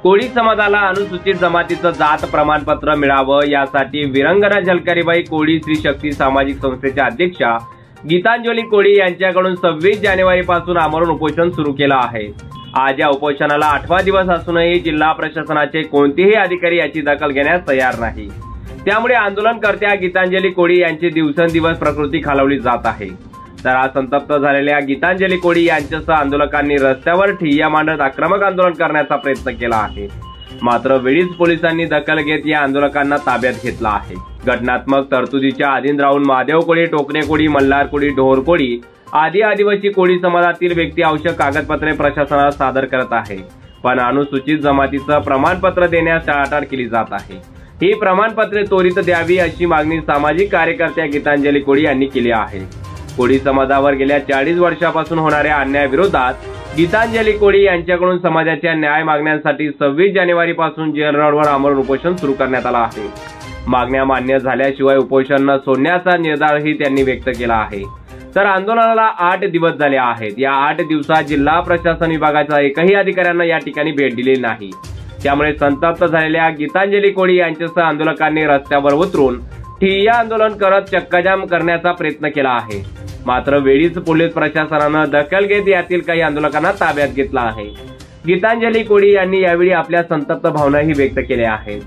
कोळी समाजाला अनुसूचित जमातीचं जात प्रमाणपत्र मिळावं यासाठी विरंगना झलकारीबाई कोळी स्त्री शक्ती सामाजिक संस्थेच्या अध्यक्षा गीतांजली कोळी यांच्याकडून 26 जानेवारीपासून आमरण उपोषण सुरू केलं आहे। आज या उपोषणाला 8वा दिवस असूनही जिल्हा प्रशासनाचे कोणतेही अधिकारी याची दखल घेण्यास तयार नाही। त्यामुळे आंदोलनकर्त्या गीतांजली कोळी यांची दिवसेंदिवस प्रकृती खालावली जात आहे। तर आज संतप्त झालेल्या गीतांजली कोळी यांच्यासह आंदोलकांनी रस्त्यावर ठिय्या मांडत आक्रमक आंदोलन करण्याचा प्रयत्न केला आहे। मात्र वेळीच पोलिसांनी दखल घेत या आंदोलकांना ताब्यात घेतला आहे। घटनात्मक तरतुदीच्या अधीन राहून महादेव कोळी, टोकणे कोळी, मल्हार कोळी, ढोर कोळी आदी आदिवासी कोळी समाजातील व्यक्ती आवश्यक कागदपत्रे प्रशासनाला सादर करत आहे, पण अनुसूचित जमातीचं प्रमाणपत्र देण्यास टाळाटाळ केली जात आहे। ही प्रमाणपत्रे त्वरित द्यावी अशी मागणी सामाजिक कार्यकर्त्या गीतांजली कोळी यांनी केली आहे। कोळी समाजावर गेल्या 40 वर्षापासून होणाऱ्या अन्यायाविरोधात गीतांजली कोळी यांच्याकडून समाजाच्या न्याय मागण्यांसाठी 26 जानेवारीपासून जेल रोडवर आमरण उपोषण सुरू करण्यात आलं आहे। मागण्या मान्य झाल्याशिवाय उपोषण न सोडण्याचा निर्धारही त्यांनी व्यक्त केला आहे। तर आंदोलनाला 8 दिवस झाले आहेत। या 8 दिवसात जिल्हा प्रशासन विभागाच्या एकही अधिकाऱ्यांना या ठिकाणी भेट दिली नाही। त्यामुळे संतप्त झालेल्या गीतांजली कोळी यांच्यासह आंदोलकांनी रस्त्यावर उतरून ठिय्या आंदोलन करत चक्काजाम करण्याचा प्रयत्न केला आहे। मात्र वेळीच पोलीस प्रशासनानं दखल घेत यातील काही आंदोलकांना ताब्यात घेतला आहे। गीतांजली कोळी यांनी यावेळी आपल्या संतप्त भावनाही व्यक्त केल्या आहेत।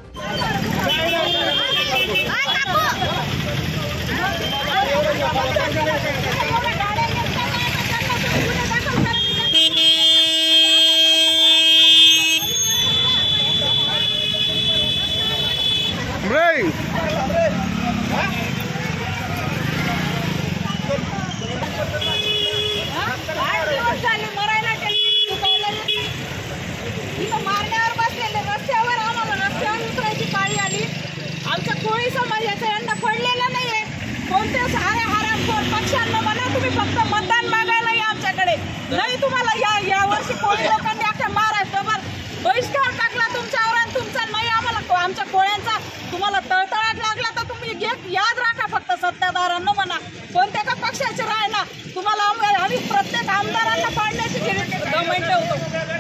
तुम्ही फक्त मतदान मागायला या आमच्याकडे, नाही तुम्हाला या वर्षी कोळी लोकांनी अख्ख्या महाराष्ट्रभर बहिष्कार टाकला तुमच्यावर आणि तुमचा नाही आम्हाला आमच्या कोळ्यांचा तुम्हाला तळतळाट लागला तर तुम्ही याद राखा फक्त सत्ताधाऱ्यांना म्हणा, कोणत्या का पक्षाचे राहिना तुम्हाला आम्ही प्रत्येक आमदारांना पाडण्याची गव्हर्नमेंट ठेवतो।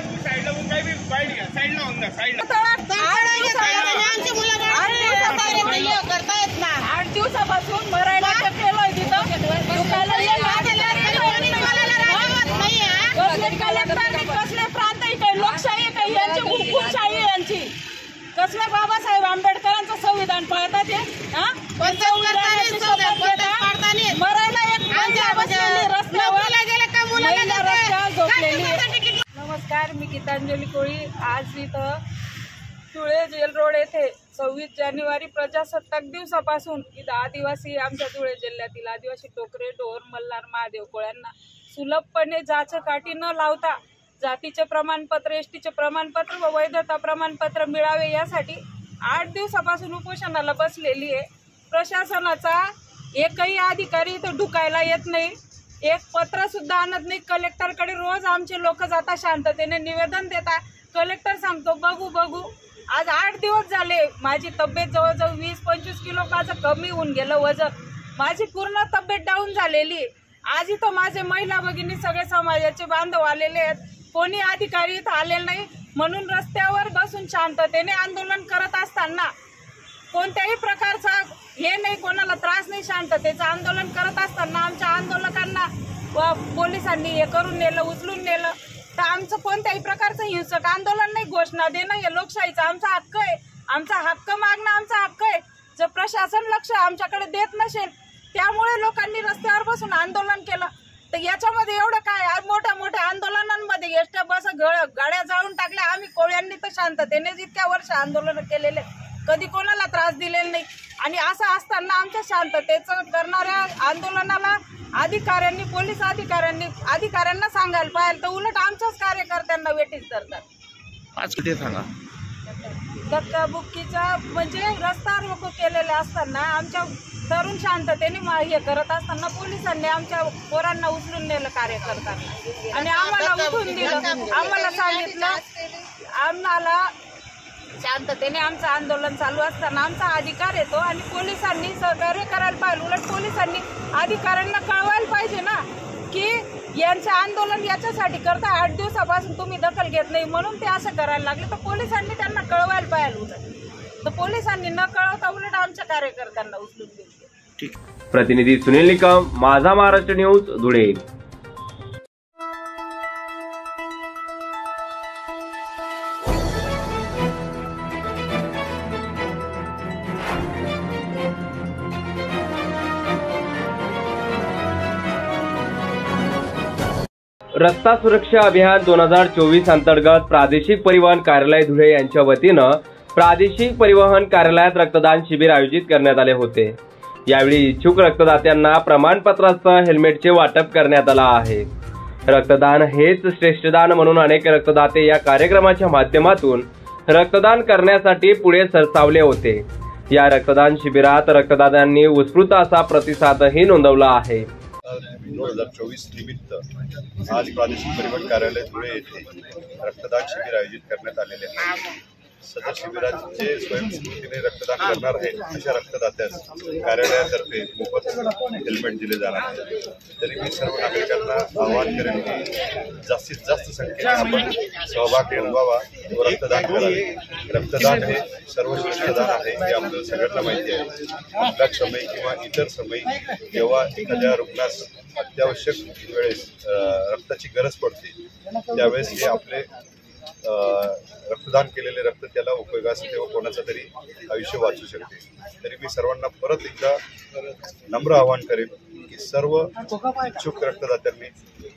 8 दिवसापासून मरायला केलोय तिथं कसले प्रांत लोकशाही काही यांची हुकूमशाही यांची कसले बाबासाहेब आंबेडकरांचं संविधान पाळतात नमस्कार, मी गीतांजली कोळी आज इथं धुळे जेल रोड येथे 26 जानेवारी प्रजासत्ताक दिवसापासून इथं आदिवासी आमच्या धुळे जिल्ह्यातील आदिवासी टोकरे, ढोर, मल्हार, महादेव कोळ्यांना सुलभपणे जाचकाठी न लावता जातीचे प्रमाणपत्र, एसटीचे प्रमाणपत्र व वैधता प्रमाणपत्र मिळावे यासाठी 8 दिवसापासून उपोषणाला बसलेली आहे। प्रशासनाचा एकही अधिकारी इथं ढुकायला येत नाही, एक पत्र सुद्धा आणत नाही। कलेक्टरकडे रोज आमचे लोक जातात, शांततेने निवेदन देतात, कलेक्टर सांगतो बघू। आज 8 दिवस झाले, माझी तब्येत जवळजवळ 20-25 किलो कमी होऊन गेलं वजन, माझी पूर्ण तब्येत डाऊन झालेली। आज इथं माझे महिला भगिनी सगळे समाजाचे बांधव आलेले आहेत, कोणी अधिकारी इथं आलेले नाही, म्हणून रस्त्यावर बसून शांततेने आंदोलन करत असताना कोणत्याही प्रकारचा हे नाही, कोणाला त्रास नाही, शांततेचं आंदोलन करत असताना आमच्या आंदोलकांना व पोलिसांनी हे करून नेलं, उचलून नेलं। तर आमचं कोणत्याही प्रकारचं हिंसक आंदोलन नाही, घोषणा देणं हे लोकशाहीचा आमचा हक्क आहे, आमचा हक्क मागणं आमचा हक्क आहे। जर प्रशासन लक्ष आमच्याकडे देत नसेल त्यामुळे लोकांनी रस्त्यावर बसून आंदोलन केलं, तर याच्यामध्ये एवढं काय, मोठ्या मोठ्या आंदोलनांमध्ये एसट्या बस गाड्या जाळून टाकल्या। आम्ही कोळ्यांनी तर शांततेने इतक्या वर्ष आंदोलन केलेले, कधी कोणाला त्रास दिलेला नाही, आणि असं असताना आमच्या शांततेचं करणाऱ्या आंदोलनाला अधिकाऱ्यांनी, पोलीस अधिकाऱ्यांना सांगायला पाहिजे, तर उलट आमच्याच कार्यकर्त्यांना वेठीस धरतात। आज किती सांगा धक्काबुक्कीचा म्हणजे रस्ता रोको केलेले असताना आमच्या तरुण शांततेने हे करत असताना पोलिसांनी आमच्या पोरांना उचलून नेलं कार्यकर्त्यांना, आणि आम्हाला उठून दिलं, आम्हाला सांगितलं, आम्हाला शांततेने आमचं आंदोलन चालू असताना आमचा अधिकार येतो आणि पोलिसांनी सहकार्य करायला पाहिजे। उलट पोलिसांनी अधिकाऱ्यांना कळवायला पाहिजे ना की यांचं आंदोलन याच्यासाठी करता 8 दिवसापासून तुम्ही दखल घेत नाही म्हणून ते असं करायला लागले, तर पोलिसांनी त्यांना कळवायला पाहिजे होतं. तर पोलिसांनी न कळवता उलट आमच्या कार्यकर्त्यांना उचलून घेतले. प्रतिनिधी सुनील निकम, माझा महाराष्ट्र न्यूज, धुळे. रस्ता सुरक्षा अभियान 2024 अंतर्गत प्रादेशिक परिवहन कार्यालय धुळे यांच्या वतीनं प्रादेशिक परिवहन कार्यालयात रक्तदान शिबिर आयोजित करण्यात आले होते. यावेळी इच्छुक रक्तदात्यांना प्रमाणपत्रासह हेल्मेटचे वाटप करण्यात आलं आहे. रक्तदान हेच श्रेष्ठदान म्हणून अनेक रक्तदाते या कार्यक्रमाच्या माध्यमातून रक्तदान करण्यासाठी पुढे सरसावले होते. या रक्तदान शिबिरात रक्तदात्यांनी उत्स्फूर्त असा प्रतिसादही नोंदवला आहे. 2024 निमित्त आज प्रादेशिक परिवहन कार्यालय धुळे येथे रक्तदान शिबिर आयोजित करण्यात आलेले आहे. सदर शिबिरात जे स्वयंस्फूर्तीने रक्तदान करणार आहेत अशा रक्तदात्यास कार्यालयातर्फे मोफत हेल्मेट दिले जाणार आहे. तरी मी सर्व नागरिकांना आवाहन करेन की जास्तीत जास्त संख्येने आपण सहभाग नोंदवावा व रक्तदान करावे. रक्तदान हे सर्वश्रेष्ठदान आहे हे आपल्याला सगळ्यांना माहिती आहे. अपघात समय किंवा इतर समय जेव्हा एखाद्या रुग्णास अत्यावश्यक वेळेस रक्ताची गरज पडते त्यावेळेस हे आपले रक्तदान केलेले रक्त त्याला उपयोगास येते व कोणाचं तरी आयुष्य वाचू शकते. तरी मी सर्वांना परत एकदा नम्र आवाहन करेन की सर्व इच्छुक रक्तदात्यांनी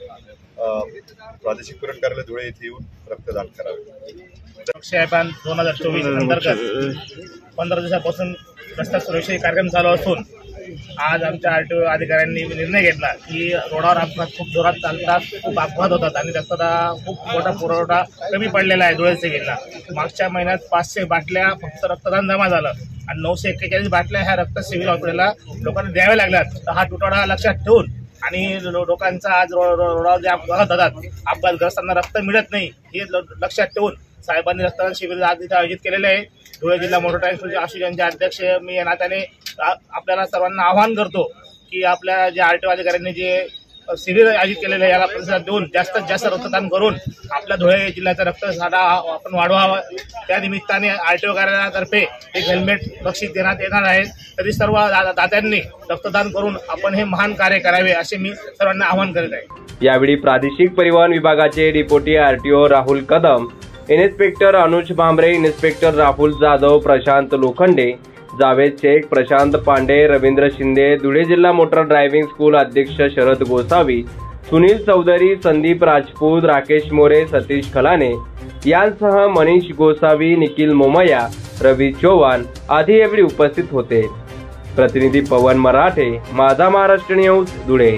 प्रादेशिक परिवहन कार्यालय धुळे येथे येऊन रक्तदान करावे. सुरक्षा अभियान 2024 अंतर्गत 15 दिवसापासून रस्ता सुरक्षा कार्यक्रम चालू असून आज आमच्या RTO अधिकाऱ्यांनी निर्णय घेतला की रोडावर अपघात खूप जोरात चालतात, खूप अपघात होतात आणि रस्ता खूप मोठा पुरवठा कमी पडलेला आहे धुळे सिव्हिलला. मागच्या महिन्यात 500 बाटल्या फक्त रक्तदान जमा झालं आणि 941 बाटल्या ह्या रक्त सिव्हिल हॉस्पिटलला लोकांना द्याव्या लागल्यात. तर हा तुटवडा लक्षात ठेवून आणि लोकांचा आज रोडावर जे अपघात होतात, अपघातग्रस्तांना रक्त मिळत नाही हे लक्षात ठेवून साहेबांनी रक्तदान शिबिर आज इथे आयोजित केलेले आहे. धुळे जिल्हा मोटर ट्रान्सपोर्ट असोसिएशनचे अध्यक्ष मी या नात्याने आपल्याला सर्वांना आवाहन करतो की आपल्या जे RTO अधिकाऱ्यांनी जे शिबिर आयोजित केलेलं आहे याला प्रतिसाद देऊन जास्तीत जास्त रक्तदान करून आपल्या धुळे जिल्ह्याचा रक्तसाठा आपण वाढवावा. त्या निमित्ताने RTO कार्यालयातर्फे एक हेल्मेट बक्षीस देण्यात येणार आहे. तरी सर्व दात्यांनी रक्तदान करून आपण हे महान कार्य करावे असे मी सर्वांना आवाहन करीत आहे. यावेळी प्रादेशिक परिवहन विभागाचे deputy RTO Rahul Kadam, inspector Anuj Bhambre, inspector Rahul Jadhav, Prashant Lokhande, Javed Shaikh, Prashant Pandey, Ravindra Shinde, Dhule जिल्हा मोटर ड्रायव्हिंग स्कूल अध्यक्ष शरद गोसावी, सुनील चौधरी, संदीप राजपूत, राकेश मोरे, सतीश खलाने यांसह मनीष गोसावी, निखिल मोमया, रवी चौहान आदी यावेळी उपस्थित होते. प्रतिनिधी पवन मराठे, माझा महाराष्ट्र न्यूज, धुळे.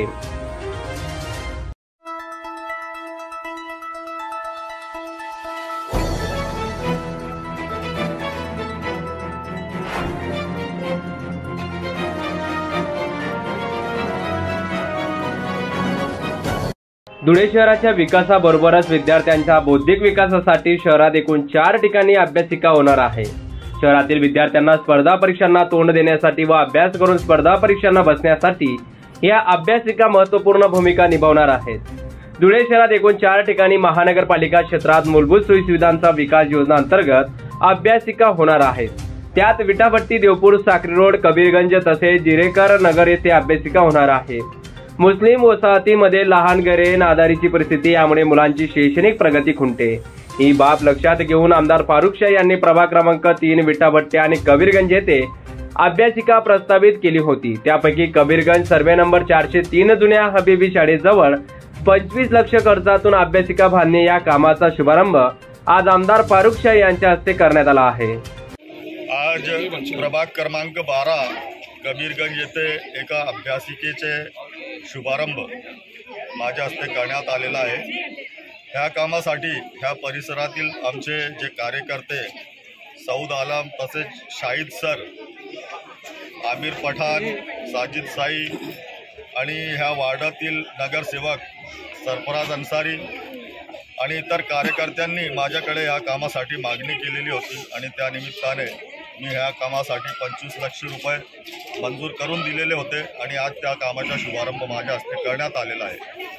धुळे शहराच्या विकासाबरोबरच विद्यार्थ्यांच्या बौद्धिक विकासासाठी शहरात एकूण 4 ठिकाणी अभ्यासिका होणार आहे. शहरातील विद्यार्थ्यांना स्पर्धा परीक्षांना तोंड देण्यासाठी व अभ्यास करून स्पर्धा परीक्षांना बसण्यासाठी या अभ्यासिका महत्त्वपूर्ण भूमिका निभावणार आहेत. धुळे शहरात एकूण 4 ठिकाणी महानगरपालिका क्षेत्रात मूलभूत सोयीसुविधांचा विकास योजना अंतर्गत अभ्यासिका होणार आहेत. त्यात विटाभट्टी, देवपूर, साक्री रोड, कबीरगंज तसेच जिरेकर नगर येथे अभ्यासिका होणार आहे. मुस्लिम वसाहतीमध्ये लहान घरे, नादारीची परिस्थिती यामुळे मुलांची शैक्षणिक प्रगती खुंटते. ही बाब लक्षात घेऊन आमदार फारुख शाह यांनी प्रभाग क्रमांक 3 विटाभट्टी आणि कबीरगंज येथे अभ्यासिका प्रस्तावित केली होती. त्यापैकी कबीरगंज सर्वे नंबर 403 जुन्या हबीबी शाळेजवळ 25 लाख खर्चातून अभ्यासिका बांधणे या कामाचा शुभारंभ आज आमदार फारुख शाह यांच्या हस्ते करण्यात आला आहे. आज प्रभाग क्रमांक 12 कबीरगंज येथे एका अभ्यासिकेचे शुभारंभ माझ्या हस्ते करण्यात आलेला आहे. ह्या कामासाठी ह्या परिसरातील आमचे जे कार्यकर्ते सौद आलम तसेच शाहिद सर, आमिर पठाण, साजिद साई आणि ह्या वार्डातील नगरसेवक सरफराज अन्सारी आणि इतर कार्यकर्त्यांनी माझ्याकडे ह्या कामासाठी मागणी केलेली होती आणि त्या निमित्ताने मी ह्या कामासाठी 25 लाख रुपये मंजूर करून दिलेले होते आणि आज त्या कामाचा शुभारंभ माझ्या हस्ते करण्यात आलेला आहे.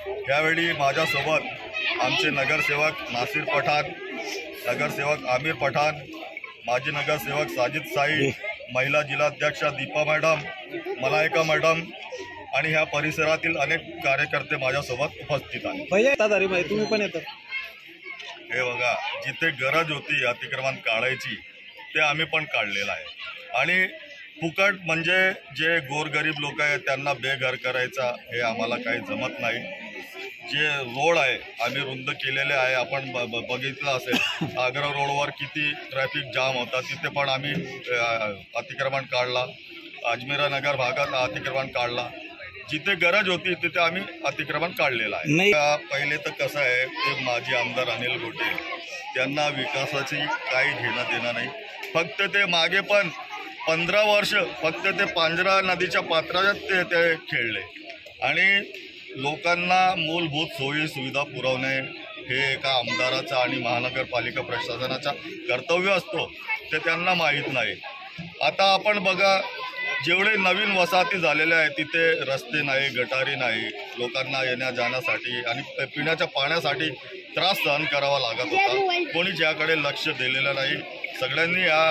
यावेळी माझ्यासोबत आमचे नगरसेवक नासिर पठाण, नगरसेवक आमिर पठाण, माजी नगरसेवक साजिद साई, महिला जिल्हाध्यक्षा दीपा मॅडम, मलायका मॅडम आणि ह्या परिसरातील अनेक कार्यकर्ते माझ्यासोबत उपस्थित आहेत. तुम्ही पण येतात. हे बघा, जिथे गरज होती अतिक्रमण काढायची ते आम्ही पण काढलेलं आहे. आणि फुकट म्हणजे जे गोरगरीब लोक आहेत त्यांना बेघर करायचा हे आम्हाला काही जमत नाही. जे रोड आहे आम्ही रुंद केलेले आहे. आपण बघितलं असेल आग्रा रोडवर किती ट्रॅफिक जाम होता, तिथे पण आम्ही अतिक्रमण काढला. अजमेरा नगर भागात अतिक्रमण काढला. जिथे गरज होती तिथे आम्ही अतिक्रमण काढलेलं आहे. पहिले तर कसं आहे, ते माजी आमदार अनिल गोटे त्यांना विकासाची काही घेणं देणं नाही. फक्त ते मागे पण 15 वर्ष फक्त ते पांजरा नदीच्या पात्रात ते खेळले आणि लोकांना मूलभूत सोयी सुविधा पुरवणे हे एका आमदाराचा आणि महानगरपालिका प्रशासनाचा कर्तव्य असतो, ते त्यांना माहीत नाही. आता आपण बघा, जेवढे नवीन वसाहती झालेल्या आहेत तिथे रस्ते नाही, गटारी नाही, लोकांना येण्या जाण्यासाठी आणि पिण्याच्या पाण्यासाठी त्रास सहन करावा लागत होता. कोणी याकडे लक्ष दिलेलं नाही. सगळ्यांनी या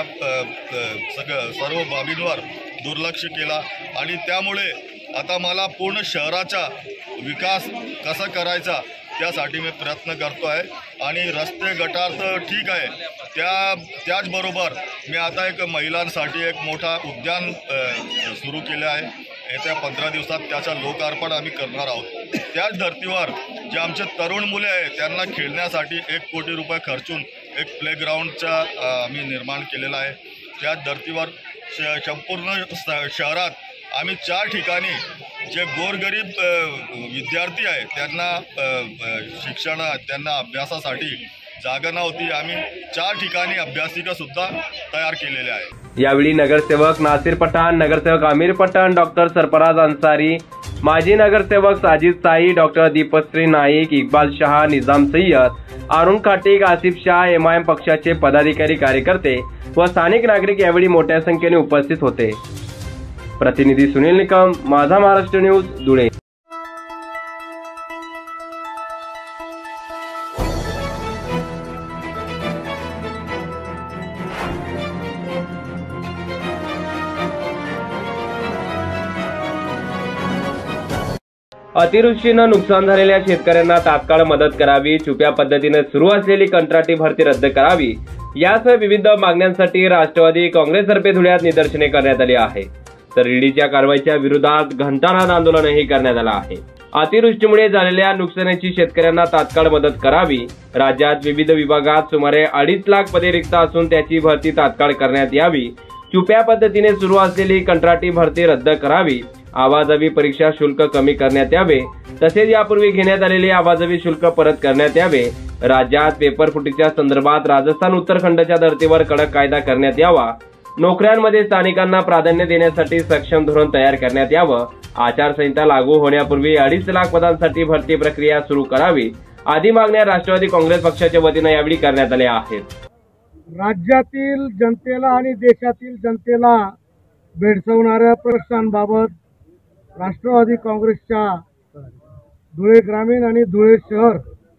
सर्व बाबींवर दुर्लक्ष केला आणि त्यामुळे आता मला पूर्ण शहराचा विकास कसा करायचा त्यासाठी मी प्रयत्न करतो आहे. आणि रस्ते गटार तर ठीक आहे, त्याचबरोबर मी आता एक महिलांसाठी एक मोठा उद्यान सुरू केले आहे. येत्या 15 दिवसात त्याचा लोकार्पण आम्ही करणार आहोत. त्याच धर्तीवर जे आमचे तरुण मुले आहेत त्यांना खेळण्यासाठी 1 कोटी रुपये खर्चून एक प्लेग्राऊंडचा आम्ही निर्माण केलेला आहे. त्याच धर्तीवर संपूर्ण शहरात आम्ही 4 ठिकाणी जे गोरगरीब विद्यार्थी आहेत त्यांना शिक्षण, त्यांना अभ्यासासाठी जागा नव्हती, आम्ही 4 ठिकाणी अभ्यासिका सुद्धा तयार केलेले आहे. यावेळी नगरसेवक नासिर पठाण, नगरसेवक आमिर पठाण, डॉक्टर सरफराज अन्सारी, माजी नगरसेवक साजिद साई, डॉक्टर दीपश्री नाईक, इक्बाल शहा, निजाम सय्यद, अरुण खाटिक, आसिफ शाह, एमआयएम पक्षाचे पदाधिकारी, कार्यकर्ते व स्थानिक नागरिक यावेळी मोठ्या संख्येने उपस्थित होते. प्रतिनिधी सुनील निकम, माझा महाराष्ट्र न्यूज, धुळे. अतिवृष्टीनं नुकसान झालेल्या शेतकऱ्यांना तात्काळ मदत करावी, छुप्या पद्धतीने सुरू असलेली कंत्राटी भरती रद्द करावी यासह विविध मागण्यांसाठी राष्ट्रवादी काँग्रेसतर्फे धुळ्यात निदर्शने करण्यात आली आहे. तर ईडीच्या कारवाईच्या विरोधात घंटानाद आंदोलनही करण्यात आलं आहे. अतिवृष्टीमुळे झालेल्या नुकसानीची शेतकऱ्यांना तात्काळ मदत करावी. राज्यात विविध विभागात सुमारे 2.5 लाख पदे रिक्त असून त्याची भरती तात्काळ करण्यात यावी. छुप्या पद्धतीने सुरू असलेली कंत्राटी भरती रद्द करावी. आवाजावी परीक्षा शुल्क कमी करण्यात यावे. तसेच यापूर्वी घेण्यात आलेले आवाजावी शुल्क परत करण्यात यावे. राज्यात पेपर फुटीच्या संदर्भात राजस्थान उत्तराखंडच्या धर्तीवर कडक कायदा करण्यात यावा. नोकऱ्यांमध्ये स्थानिकांना प्राधान्य देण्यासाठी सक्षम धोरण तयार करण्यात यावं. आचारसंहिता लागू होण्यापूर्वी 2.5 लाख पदांसाठी भरती प्रक्रिया सुरू करावी आदी मागण्या राष्ट्रवादी काँग्रेस पक्षाच्या वतीनं यावेळी करण्यात आल्या आहेत. राज्यातील जनतेला आणि देशातील जनतेला भेडसावणाऱ्या प्रश्नांबाबत राष्ट्रवादी काँग्रेसच्या धुळे ग्रामीण आणि धुळे शहर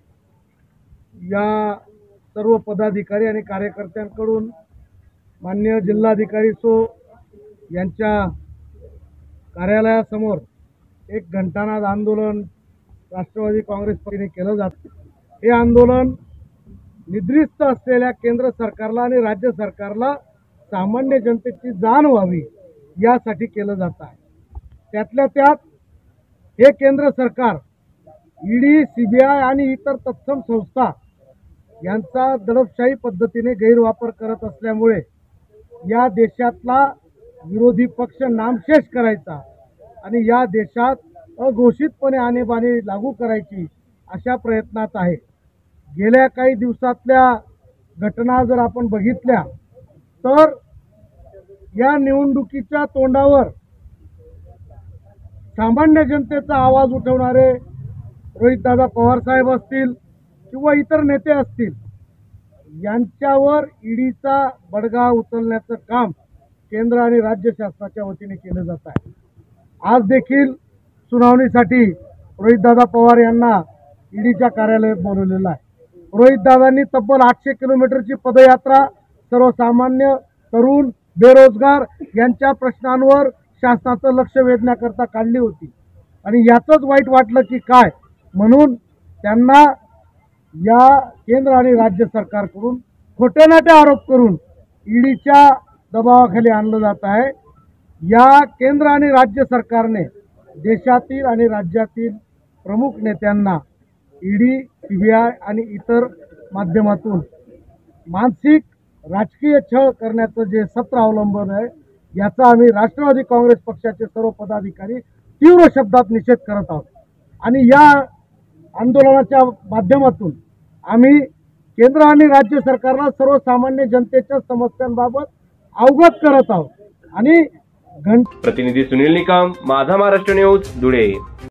या सर्व पदाधिकारी आणि कार्यकर्त्यांकडून माननीय जिल्हाधिकारी यांच्या कार्यालयासमोर एक घंटानाद आंदोलन राष्ट्रवादी काँग्रेस पक्षाने केलं जातं. हे आंदोलन निद्रिस्त असलेल्या केंद्र सरकारला आणि राज्य सरकारला सामान्य जनतेची जाण व्हावी यासाठी केलं जात आहे. त्यातल्या त्यात हे केंद्र सरकार ईडी, सीबीआय आणि इतर तत्सम संस्था यांचा दडपशाही पद्धतीने गैरवापर करत असल्यामुळे या देशातला विरोधी पक्ष नामशेष करायचा आणि या देशात अघोषितपणे आणीबाणी लागू करायची अशा प्रयत्नात आहे. गेल्या काही दिवसातल्या घटना जर आपण बघितल्या तर या निवडणुकीच्या तोंडावर सामान्य जनतेचा आवाज उठवणारे रोहितदादा पवार साहेब असतील किंवा इतर नेते असतील यांच्यावर ईडीचा बडगा उचलण्याचं काम केंद्र आणि राज्य शासनाच्या वतीने केलं जात आहे. आज देखील सुनावणीसाठी रोहितदादा पवार यांना ईडीच्या कार्यालयात बोलवलेलं आहे. रोहितदादांनी तब्बल 800 किलोमीटरची पदयात्रा सर्वसामान्य तरुण बेरोजगार यांच्या प्रश्नांवर शासनाचं लक्ष वेधण्याकरता काढली होती आणि याचंच वाईट वाटलं की काय म्हणून त्यांना या केंद्र आणि राज्य सरकारकडून खोटेनाटे आरोप करून ईडीच्या दबावाखाली आणलं जात आहे. या केंद्र आणि राज्य सरकारने देशातील आणि राज्यातील प्रमुख नेत्यांना ईडी, सीबीआय आणि इतर माध्यमातून मानसिक राजकीय छळ करण्याचं जे सत्र अवलंबन आहे याचा आम्ही राष्ट्रवादी काँग्रेस पक्षाचे सर्व पदाधिकारी तीव्र शब्दात निषेध करत आहोत आणि या आंदोलनाच्या माध्यमातून आम्ही केंद्र आणि राज्य सरकारला सर्वसामान्य जनतेच्या समस्यांबाबत अवगत करत आहोत आणि प्रतिनिधी सुनील निकम, माझा महाराष्ट्र न्यूज, धुळे.